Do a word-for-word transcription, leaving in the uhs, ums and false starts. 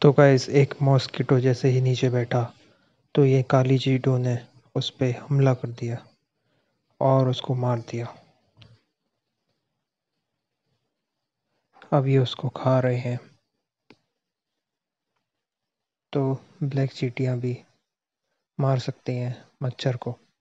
तो गाइस एक मॉस्किटो जैसे ही नीचे बैठा तो ये काली चींटू ने उस पे हमला कर दिया और उसको मार दिया। अब ये उसको खा रहे हैं। तो ब्लैक चींटियां भी मार सकती हैं मच्छर को।